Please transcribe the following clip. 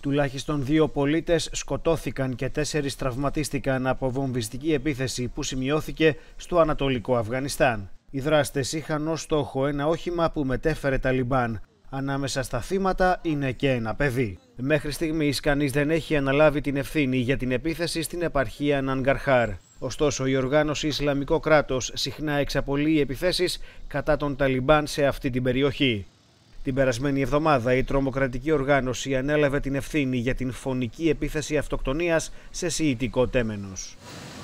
Τουλάχιστον 2 πολίτες σκοτώθηκαν και 4 τραυματίστηκαν από βομβιστική επίθεση που σημειώθηκε στο Ανατολικό Αφγανιστάν. Οι δράστες είχαν ως στόχο ένα όχημα που μετέφερε Ταλιμπάν. Ανάμεσα στα θύματα είναι και ένα παιδί. Μέχρι στιγμής κανείς δεν έχει αναλάβει την ευθύνη για την επίθεση στην επαρχία Νανγκαρχάρ. Ωστόσο, η οργάνωση Ισλαμικό κράτος συχνά εξαπολύει επιθέσεις κατά των Ταλιμπάν σε αυτή την περιοχή. Την περασμένη εβδομάδα η τρομοκρατική οργάνωση ανέλαβε την ευθύνη για την φωνική επίθεση αυτοκτονίας σε σιητικό τέμενος.